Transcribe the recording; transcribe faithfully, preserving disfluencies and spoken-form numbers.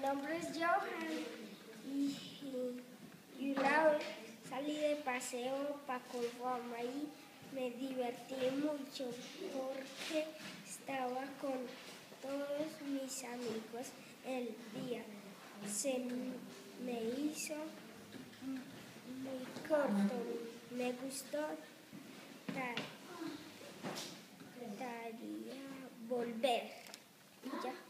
nombre es Johan y, y, y una vez salí de paseo para Conforma y me divertí mucho porque estaba con todos mis amigos el día. Se me hizo muy corto, me gustó, gustaría volver. Y ya.